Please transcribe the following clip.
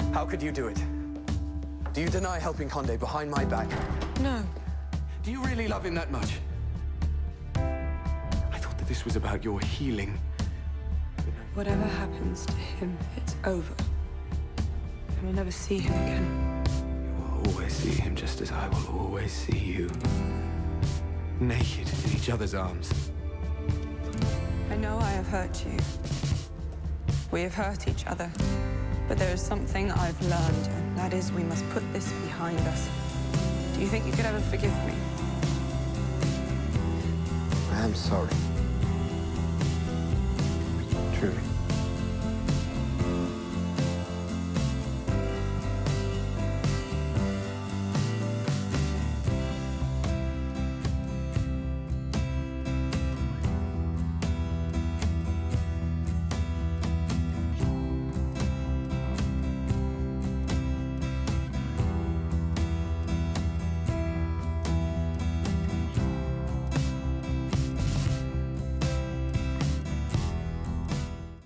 How could you do it? Do you deny helping Condé behind my back? No. Do you really love him that much? I thought that this was about your healing. Whatever happens to him, it's over. I will never see him again. You will always see him just as I will always see you. Naked in each other's arms. I know I have hurt you. We have hurt each other. But there is something I've learned, and that is we must put this behind us. Do you think you could ever forgive me? I am sorry. Truly.